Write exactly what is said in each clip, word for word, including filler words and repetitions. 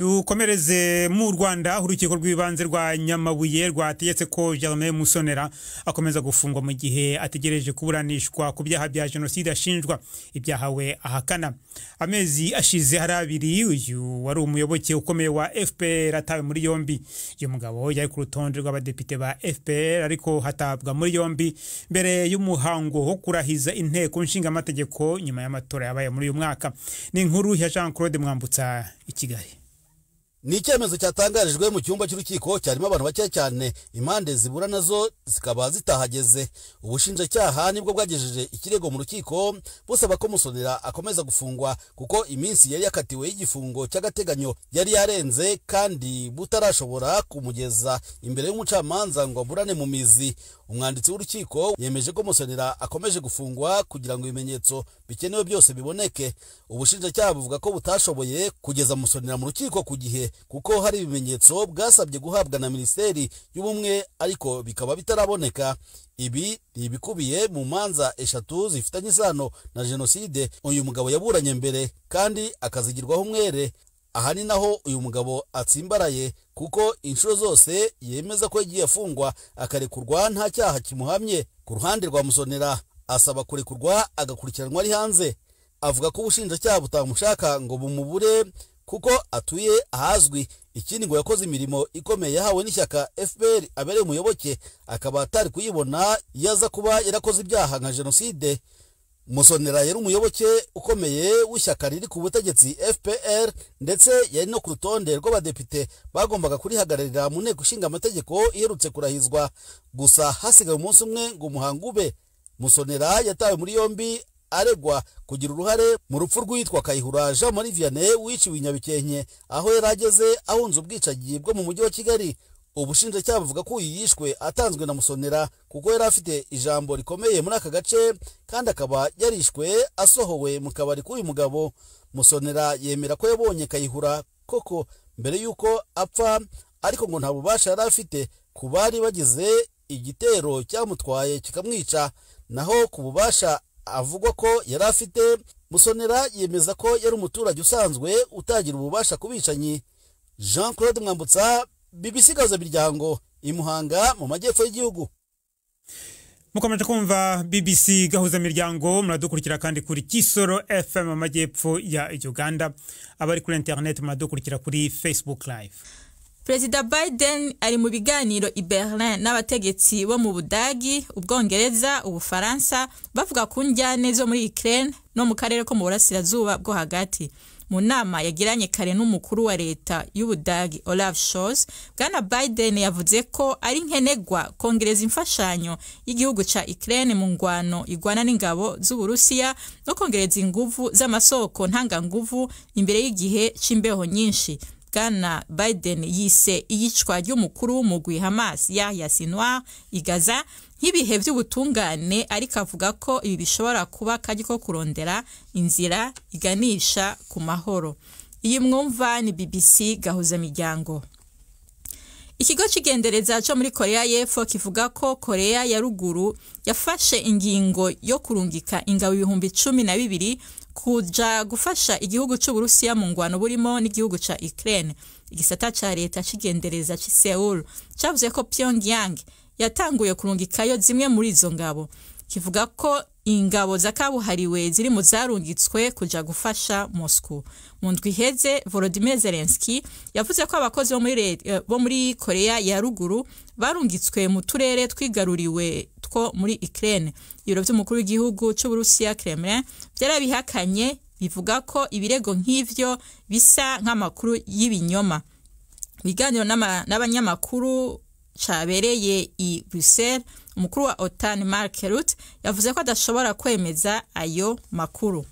Dukomereze mu Rwanda urukiko rw'ibanze rwa Nyamabuye rwategetse ko Germain Musonera akomeza gufungwa mu gihe ategereje kuburanishwa ku byaha bya jenoside ashinjwa ibyahawe ahakana. Amezi ashize hari abiri uyu wari umuyoboke ukomeye wa F P R atawe muri yombi. Uyu mugabo yari ku rutonde rw'abadepite ba F P R ariko hatabwa muri yombi mbere y'umuhango wo kurahiza inteko nshinga amategeko nyuma y'amatora yabaye muri uyu mwaka. Ni inkuru ya Jean Claude Mwambutsa i Kigali. Ni icyemezo cyatangarijwe mu cyumba cy'urukiko cyarimo abantu bake cyane, impande zibura nazo zikaba zitahageze. Ubushinjacyaha nibwo bwagejeje ikirego mu rukiko busaba ko Musonera akomeza gufungwa kuko iminsi yari yakatiwe y'igifungo cy'agateganyo yari yarenze kandi butarashobora kumugeza imbere y'umucamanza ngo aburane mu mizi. Umwanditsi w'urukiko yemeje ko Musonera akomeje gufungwa kugira ngo ibimenyetso bikenewe byose biboneke. Ubushinjacyaha buvuga ko butashoboye kugeza Musonera mu rukiko ku gihe kuko hari ibimenyetso bwasabye guhabwa na Minisiteri y'Ubumwe ariko bikaba bitaraboneka. Ibi ibikubiye mu manza eshatu zifitanye isano na jenoside uyu mugabo yaburanye mbere kandi akazigirwaho umwere. Aha ni naho uyu mugabo atsimbaraye kuko inshuro zose yemeza ko yagiye afungwa akarekurwa nta cyaha kimuhamye. Ku ruhande rwa Musonera asaba kurekurwa agakurikiranwa ari hanze. Avuga ko ubushinjacyaha butamushaka ngo bumubure kuko atuye ahazwi. Ikindi ngo yakoze imirimo ikomeye yahawe n'ishyaka F P R abereye umuyoboke akaba atari kuyibona yaza kuba yarakoze ibyaha nka jenoside. Musonera yari umuyoboke ukomeye w'ishyaka riri ku butegetsi F P R ndetse yari no ku rutonde rw'abadepite bagombaga kurihagararira mu nteko ishinga amategeko iherutse kurahizwa. Gusa hasigaye umunsi umwe ngo umuhango ube. Musonera yatawe muri yombi aregwa kugira uruhare mu rupfu rwitwa Kayihura Jean Marie Vianney wiciwe i Nyabikenke aho yarageze ahunze ubwicagiye bwo mu mujyi wa Kigali. Ubushinjacyaha buvuga ko yishwe atanzwe na Musonera kuko yari afite ijambo rikomeye muri aka gace kandi akaba yarishwe asohowe mu kabari k'uyu mugabo. Musonera yemera ko yabonye Kayihura koko mbere yuko apfa ariko ngo nta bubasha yari afite ku bari bagize igitero cyamutwaye kikamwica. Naho ku bubasha avugwa ko yari afite, Musonera yemeza ko yari umuturage usanzwe utagira ububasha kubicanyi. Jean Claude Mwambutsa, B B C Gahuzamiryango, Imuhanga mu majyepfo y'igihugu. Mukomeje kumva B B C Gahuzamiryango, muradukurikira kandi kuri Kisoro F M mu majyepfo ya Uganda. Abari kuri internet muradukurikira kuri Facebook Live. Perezida Biden ari mu biganiro i Berlin n'abategetsi bo mu Budagi, Ubwongereza, Ubufaransa bavuga ku njyane zo muri Ukraine no mu karere ko mu burasirazuba bwo hagati. Mu nama yagiranye kare n'umukuru wa leta y'Ubudagi Olaf Scholz, Bwana Biden yavuze ko ari nkenegwa kongereza imfashanyo y'igihugu ca Ukraine mu ngwano igwana n'ingabo z'Uburusiya no kongereza inguvu z'amasoko ntanga nguvu imbere y'igihe c'imbeho nyinshi. Bwana Biden yise iyicwa ry'umukuru w'umugwi Hamas Yahya Sinwar i Gaza nk'ibihe by'ubutungane ariko avuga ko ibi bishobora kuba kaji ko kurondera inzira iganisha ku mahoro. Iyi mwumva ni B B C Gahuzamiryango. Ikigo cy'igendereza cyo muri Korea y'Epfo kivuga ko Korea ya Ruguru yafashe ingingo yo kurungika ingabo ibihumbi cumi na bibiri kuja gufasha igihugu c'Uburusiya mu ngwano burimo n'igihugu ca Ukraine. Igisata ca leta cigendereza ci Seoul cavuze ko Pyongyang yatanguye kurungikayo zimwe muri izo ngabo. Kivuga ko ingabo zakabuhariwe ziri mu zarungitswe kuja gufasha Moscow. Mu ndwi iheze Volodymyr Zelensky yavuze ko abakozi bo muri bo muri Korea ya Ruguru barungitswe mu turere twigaruriwe two muri Ukraine. Ibiro by'umukuru w'igihugu c'Uburusiya Kremlin byarabihakanye bivuga ko ibirego nk'ivyo bisa nk'amakuru y'ibinyoma. Biganiro n'abanyamakuru cabereye i Brussels, umukuru wa OTAN Mark Rutte yavuze ko adashobora kwemeza ayo makuru.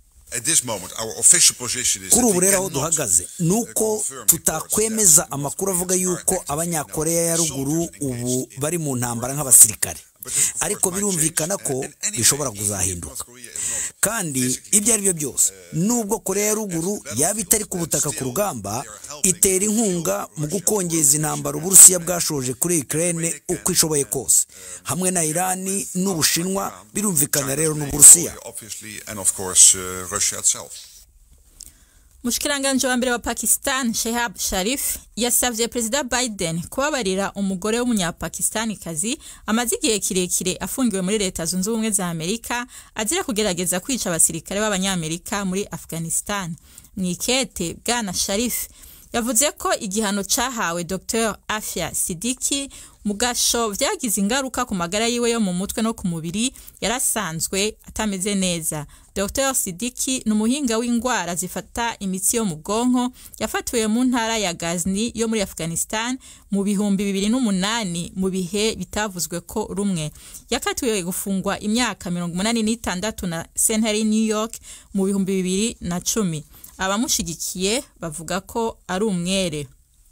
Kuri ubu rero aho duhagaze nuko tutakwemeza amakuru avuga yuko abanyakoreya ya Ruguru ubu bari mu ntambara nk'abasirikare, ariko birumvikana ko bishobora kuzahinduka. Kandi ibyo ari byo byose, nubwo Korea ya Ruguru yaba itari ku butaka ku rugamba, itera inkunga mu gukongeza intambara Uburusiya bwashoje kuri Ukraine uko ishoboye kose, hamwe na Irani n'Ubushinwa, birumvikana rero n'Uburusiya. Mushikiranganje wa mbere wa Pakistan Shehbaz Sharif yasavye President Biden kubabarira umugore w'umunyapakistanikazi amaze igihe kirekire afungiwe muri leta zunze ubumwe za Amerika azira kugerageza kwica abasirikare b'abanyamerika muri Afghanistan. Mwikete Bwana Sharif yavuze ko igihano cahawe Doctor Afia Siddiqui mugasho vyagize ingaruka ku magara yiwe yo mu mutwe no ku mubiri yarasanzwe atameze neza. Doctor Siddiqui numuhinga w'ingwara zifata imitsi yo mu bwonko yafatiwe mu ntara ya Ghazni yo muri Afghanistan mu bihumbi bibiri n'umunani mu bihe bitavuzwe ko rumwe. Yakatiwe gufungwa imyaka mirongo umunani n'itandatu na sentare New York mu bihumbi bibiri na cumi. Abamushigikiye bavuga ko ari umwere.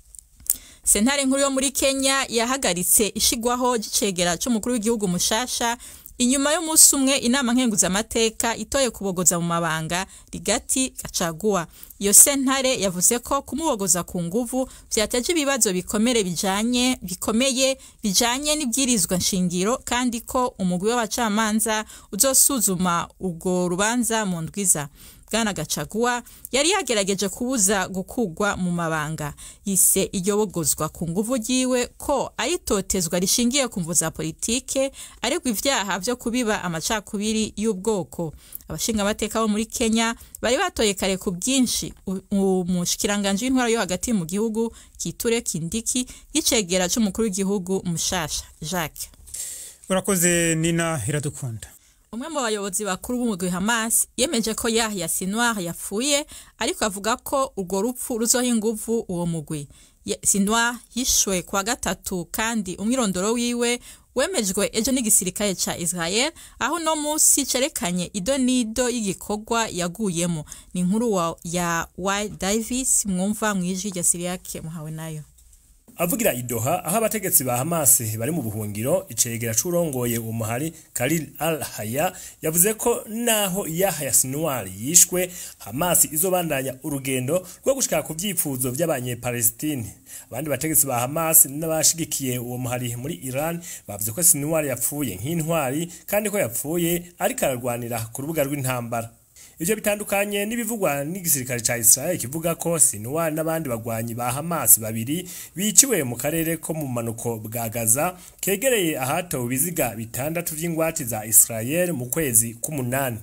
Sentare nkuru yo muri Kenya yahagaritse ishigwaho gicegera cy'umukuru w'igihugu mushasha inyuma y'umunsi umwe inama nkenguzamateka itoye kubogoza mu mabanga Rigati Gachagua. Iyo sentare yavuze ko kumubogoza ku nguvu vyateje ibibazo bikomere bijanye bikomeye bijanye n'ibwirizwa nshingiro kandi ko umugwi w'abacamanza uzosuzuma ubwo rubanza mu ndwiza. Bwana Gachagua yari yagerageje kubuza gukugwa mu mabanga. Yise iyobogozwa ku nguvu giwe ko aritotezwa rishingiye ku mvu za politike ariko ivyaha vyo kubiba amacakubiri y'ubwoko. Abashinga amateka bo muri Kenya bari batoye kare ku bwinshi umushikiranganje w'intwaro yo hagati mu gihugu Kiture Kindiki gicegera cy'umukuru w'igihugu mushasha Jacques. Urakoze Nina Iradukunda. Umwe mu bayobozi bakuru b'umugwi Hamas yemeje ko Yahya Sinwar yapfuye ariko avuga ko urwo rupfu ruzoha inguvu uwo mugwi. Sinwar yishwe kwa gatatu kandi umwirondoro wiwe wemejwe ejo n'igisirikare ca Israel aho no musi cerekanye idonido y'igikorwa yaguyemo. Ni inkuru ya Y Davis mwumva mwijwi rya Siriake muhawe nayo. Avugira idoha aho abategetsi ba Hamas bari mu buhungiro icegera curongoye umuhari Khalil al-Haya yavuze ko naho Yahya Sinwar yishwe Hamas izobandanya urugendo rwo gushika ku vyipfuzo by'abanye Palestine. Abandi bategetsi ba Hamas n'abashigikiye uwo muhari muri Iran bavuze ko Sinwar yapfuye nk'intwari kandi ko yapfuye ariko ararwanira ku rubuga rw'intambara. Ivyo bitandukanye n'ibivugwa n'igisirikare ca Israel kivuga ko Sinwar n'abandi bagwanyi ba Hamas babiri biciwe mu karere ko mu manuko bwa Gaza kegereye ahatowe ibiziga bitandatu vy'ingwati za Israel mu kwezi k'umunani.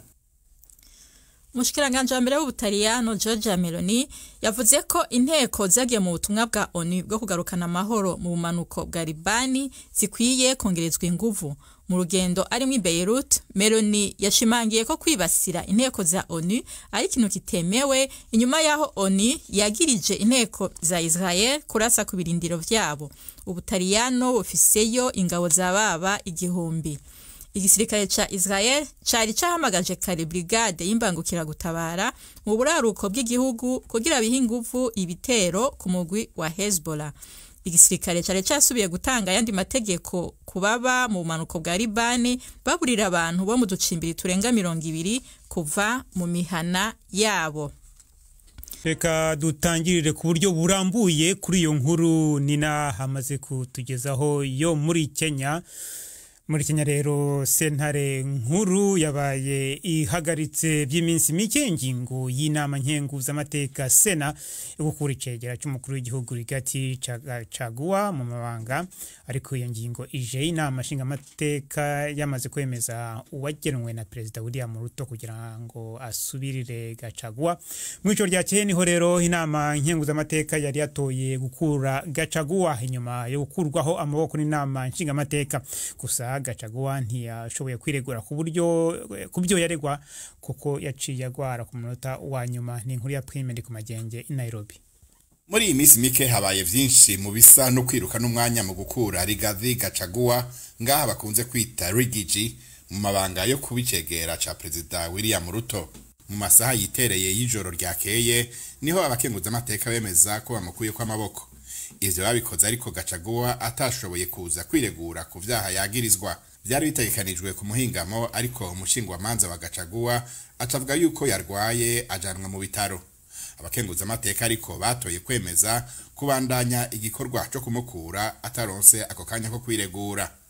Mushikiranganje wa mbere w'Ubutaliyano Giorgia Meloni yavuze ko inteko zagiye mu butumwa bwa O N U bwo kugarukana amahoro mu bumanuko bwa Libani zikwiye kongerezwa inguvu. Mu rugendo ari mu Beirut, Meloni yashimangiye ko kwibasira inteko za O N U ari ikintu kitemewe inyuma yaho O N U yagirije inteko za Israel kurasa ku birindiro vyabo. Ubutaliyano bufiseyo ingabo za baba igihumbi. Igisirikare ca Israel cari cahamagaje kare brigade y'imbangukira gutabara mu buraruko bw'igihugu kugira bihe inguvu ibitero ku mugwi wa Hezbollah. Igisirikare cari casubiye gutanga yandi mategeko kubaba mu manuko bwa Libani baburira abantu bo mu ducimbiri turenga mirongo ibiri kuva mu mihana yabo. Reka dutangirire ku buryo burambuye kuri iyo nkuru Nina hamaze kutugezaho yo muri Kenya. Muri Kenya rero sentare nkuru yabaye ihagaritse by'iminsi mike ingingo y'inama nkenguzamateka Sena yo gukura icegera cy'umukuru w'igihugu Rigati Gachagua mu mabanga ariko iyo ngingo ije inama nshingamateka yamaze kwemeza uwagenwe na Perezida William Ruto kugira ngo asubirire Gachagua. Mu icyo ryakeye niho rero inama nkenguzamateka yari yatoye gukura Gachagua inyuma yo gukurwaho amaboko n'inama nshingamateka. Gusa Gachagua ntiyashoboye kwiregura ku buryo kubyo yaregwa kuko yaciye agwara ku munota wa nyuma. Ni inkuru ya Prime ndi ku Magenge i Nairobi. Muri iyi minsi mike habaye vyinshi mu bisa no kwiruka n'umwanya mu gukura Rigathi Gachagua ngaha bakunze kwita Rigiji mu mabanga yo kubicegera ca Perezida William Ruto. Mu masaha yitereye y'ijoro ryakeye niho abakenguzamateka bemeza ko bamukuye kwa maboko. Ivyo babikoze ariko Gachagua atashoboye kuza kwiregura ku vyaha yagirizwa. Byari bitegekanijwe ku muhingamo ariko umushingwa manza wa Gachagua atavuga yuko yarwaye ajanwa mu bitaro. Abakenguzamateka ariko batoye kwemeza kubandanya igikorwa cyo kumukura ataronse ako kanya ko kwiregura.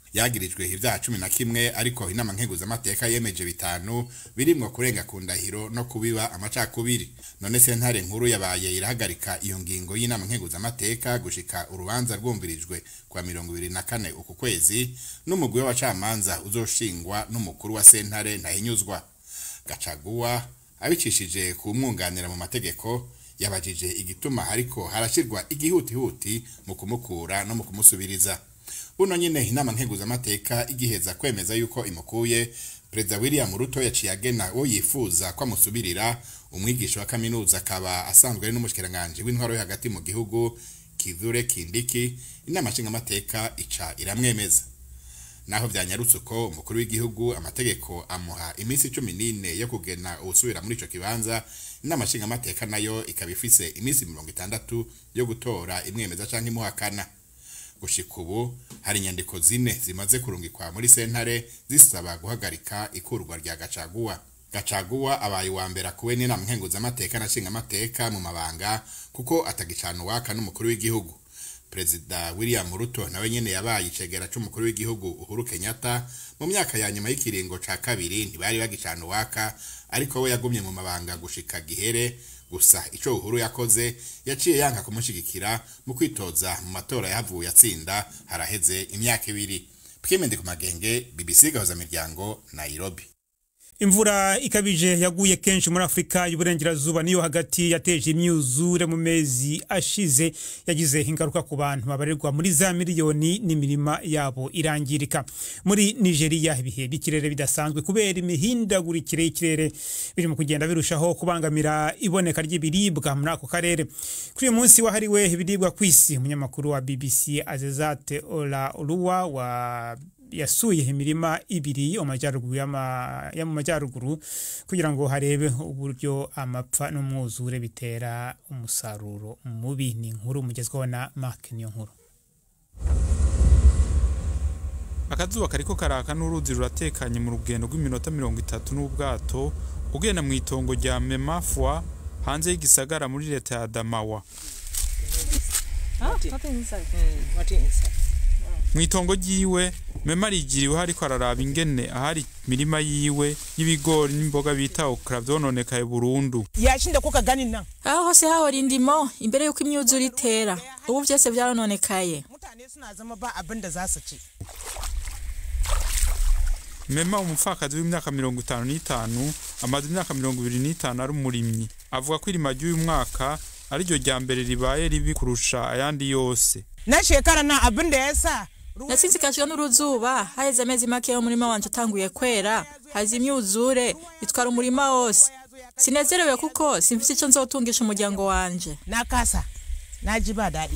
yagirijwe ibyaha cumi na kimwe ariko inama nkenguzamateka yemeje bitanu birimwo kurenga ku ndahiro no kubiba amacakubiri. None sentare nkuru yabaye irahagarika iyo ngingo y'inama nkenguzamateka gushika urubanza rwumvirijwe kwa mirongo ibiri na kane uku kwezi n'umugwi w'abacamanza uzoshingwa n'umukuru wa sentare ntahinyuzwa. Gacaguwa abicishije kumwunganira mu mategeko yabajije igituma ariko harashirwa igihutihuti mu kumukura no mu kumusubiriza. Buno nyine inama nkenguzamateka igiheza kwemeza yuko imukuye, Perezida William Ruto yaciye agena uwo yifuza ko amusubirira, umwigisha wa kaminuza akaba asanzwe ari n'umushikiranganje w'intwaro yo hagati mu gihugu Kithure Kindiki. Inama nshingamateka ica iramwemeza. Naho vyanyarutse uko umukuru w'igihugu amategeko amuha iminsi cumi n'ine yo kugena ubusubira muri ico kibanza, inama nshingamateka nayo ikaba ifise iminsi mirongo itandatu yo gutora imwemeza canke imuhakana. Gushika ubu hari inyandiko zine zimaze kurungikwa muri sentare zisaba guhagarika ikurwa rya Gacaguwa. Gacaguwa abaye wa mbere kuwe n'inama nkenguzamateka na nshingamateka mu mabanga kuko atagicana uwaka n'umukuru w'igihugu. Perezida William Ruto nawe nyene yabaye icegera c'umukuru w'igihugu Uhuru Kenyatta mu myaka ya nyuma y'ikiringo ca kabiri ntibari bagicana uwaka, ariko we yagumye mu mabanga gushika gihere. Gusa ico Uhuru yakoze yaciye yanka kumushigikira mu kwitoza mu matora yahavuye atsinda haraheze imyaka ibiri. Pwimende ku magenge, B B C Gahuzamiryango, Nairobi. Imvura ikabije yaguye kenshi muri Afrika y'uburengerazuba niyo hagati yateje imyuzure mu mezi ashize yagize ingaruka ku bantu babarirwa muri za miliyoni n'imirima yabo irangirika. Muri Nigeria ibihe bikirere bidasanzwe kubera imihindagurikire y'ikirere biri mu kugenda birushaho kubangamira iboneka ry'ibiribwa muri ako karere. Kuri uyu munsi wahariwe ibiribwa kw'isi, umunyamakuru wa B B C Azezate Ola Oluwa wa yasuye imirima ibiri yo majyaruguru ya mu majyaruguru kugira ngo harebe uburyo amapfa n'umwuzure bitera umusaruro mubi. Ni inkuru mugezweho na Mark Niyonkuru. Akazuba kariko karaka n'uruzi ruratekanye mu rugendo rw'iminota mirongo itatu n'ubwato ugenda mu itongo rya Memafwa hanze y'igisagara muri leta ya Adamawa. Mwitongo jiwe Mema rigiriwe hariko araraba ingene ahari mirima yiwe y'ibigori n'imboga bita okra vyononekaye burundu. Yashinda ko kaganina. Aho hose hahora indimo imbere yuko imyuzure itera. Ubu byose byarononekaye. Mutane suna zama ba abinda zasu ci. Mema umupfakazi w'imyaka mirongo itanu n'itanu amaze imyaka mirongo ibiri n'itanu ari umurimyi. Avuga ko irima ry'uyu mwaka ari ryo rya mbere ribaye ribi kurusha ayandi yose. Na shekara na abinda yasa Nasinzikajwe n'uruzuba haheze amezi make yo murima wanje utanguye kwera, hazi imyuzure itwara umurima wose. Sinezerewe kuko simfise ico nzotungisha umuryango wanje. Nakasa najiba dadi.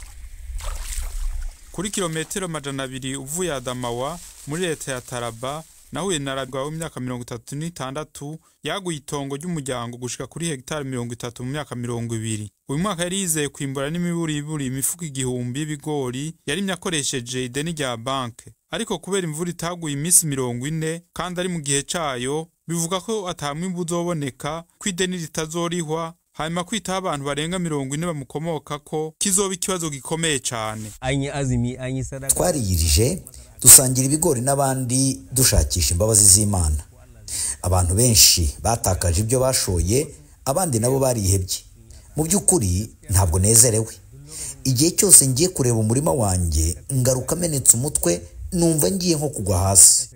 Kuri kilometero majana abiri uvuye Adamawa muri leta ya Taraba nahuye naragwa w'imyaka mirongo itatu n'itandatu yaguye itongo ry'umuryango gushika kuri hegitari mirongo itatu mu myaka mirongo ibiri. Uyu mwaka yari yizeye kwimbura n'imiburi iburi imifuko igihumbi y'ibigori yarimye akoresheje ideni rya banke, ariko kubera imvura itaguye iminsi mirongo ine kandi ari mu gihe cayo bivuga ko atamwimbu uzoboneka, ko ideni ritazorihwa, hanyuma kwitaho abantu barenga mirongo ine bamukomoka ko kizoba ikibazo gikomeye cane. Twariyirije dusangira ibigori n'abandi dushakisha imbabazi z'Imana. Abantu benshi batakaje ibyo bashoye, abandi nabo barihebye. Mu by'ukuri ntabwo nezerewe. Igihe cyose ngiye kureba umurima wanjye ngaruka menetse umutwe, numva ngiye nko kugwa hasi.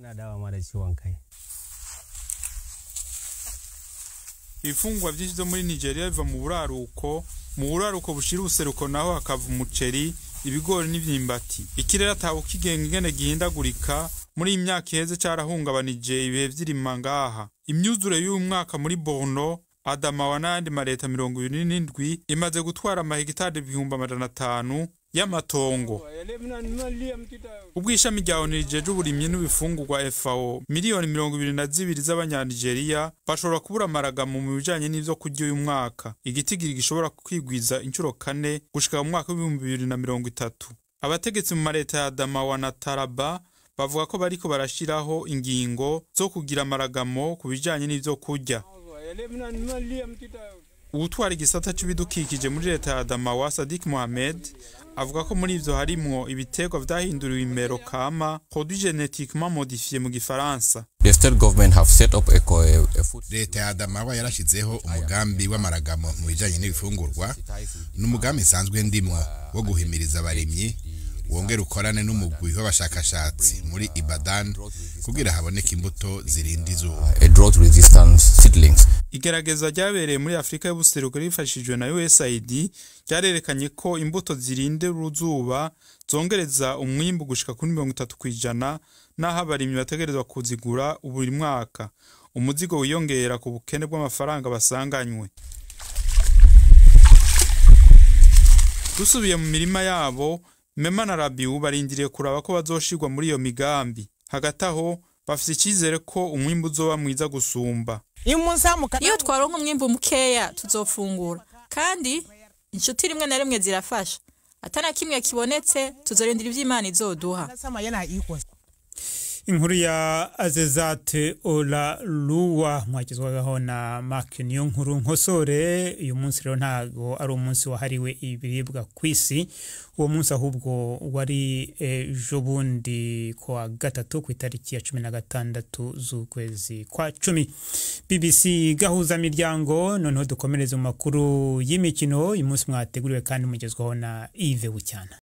Ifungwa byinshi zo muri Nigeria biva mu buraruko, mu buraruko bushira ubuseruko naho hakava umuceri, ibigori n'ivyimbati. Ikirere ataho kigenga ingene gihindagurika muri imyaka iheze carahungabanije ibihe vy'irima ngaha. Imyuzure y'uyu mwaka muri Borno, Adamawa n'andi mareta mirongo ibiri n'indwi imaze gutwara amahegitari ibihumbi amajana atanu y'amatongo. Ubwishami rya O N U rijeje uburimyi n'ibifungurwa F A O miliyoni mirongo ibiri na zibiri z'abanyanigeria bashobora kubura amaragamo mu bijanye n'ivyo kurya uyu mwaka. Igitigiri gishobora kwigwiza inshuro kane gushika mu mwaka w'ibihumbi bibiri na mirongo itatu. Abategetsi mu mareta ya Adamawa na Taraba bavuga ko bariko barashiraho ingingo zo kugira amaragamo ku bijanye n'ivyo kurya. Ubutwara igisata c'ibidukikije muri leta ya Adamawa Sadiq Mohamed avuga ko muri ivyo harimwo ibiterwa vyahinduriwe imero kama produits génétiquement modifiés mu gifaransa. The state government have set up a, a food. Leta ya Adamawa yarashizeho umugambi w'amaragamo mu bijanye n'ibifungurwa n'umugambi isanzwe ndimwo wo guhimiriza abarimyi wongera ukorane n'umugwi w'abashakashatsi muri Ibadan kugira haboneke imbuto zirinda izuba. A drought resistant seedlings. Igerageza ryabereye muri Afrika y'ubuseruko rifashijwe na U S A I D ryarerekanye ko imbuto zirinde uruzuba zongereza umwimbu gushika kuri mirongo itatu kwijana naho abarimyi bategerezwa kuzigura buri mwaka. Umuzigo wiyongera ku bukene bw'amafaranga basanganywe. Dusubiye mu mirima yabo, Mema na Rabiu barindiriye kuraba ko bazoshirwa muri iyo migambi. Hagati aho bafite icyizere ko umwimbu uzoba mwiza gusumba. Iyo twaronka umwimbu mukeya tuzofungura kandi inshuti rimwe na rimwe zirafasha. Atana kimwe kibonetse tuzorindira ivy'Imana izoduha. Inkuru ya Azezate Olaluwa mwagizwagaho na Mark Niyonkuru nkosore. Uyu munsi rero ntago ari umunsi wahariwe ibiribwa kwisi, uwo munsi ahubwo wari ejo bundi kwa gatatu ku itariki ya cumi na gatandatu z'ukwezi kwa cumi. B B C Gahuzamiryango noneho dukomereza mu makuru y'imikino. Uyu munsi mwateguriwe kandi mugezwaho na Yves Bucyana.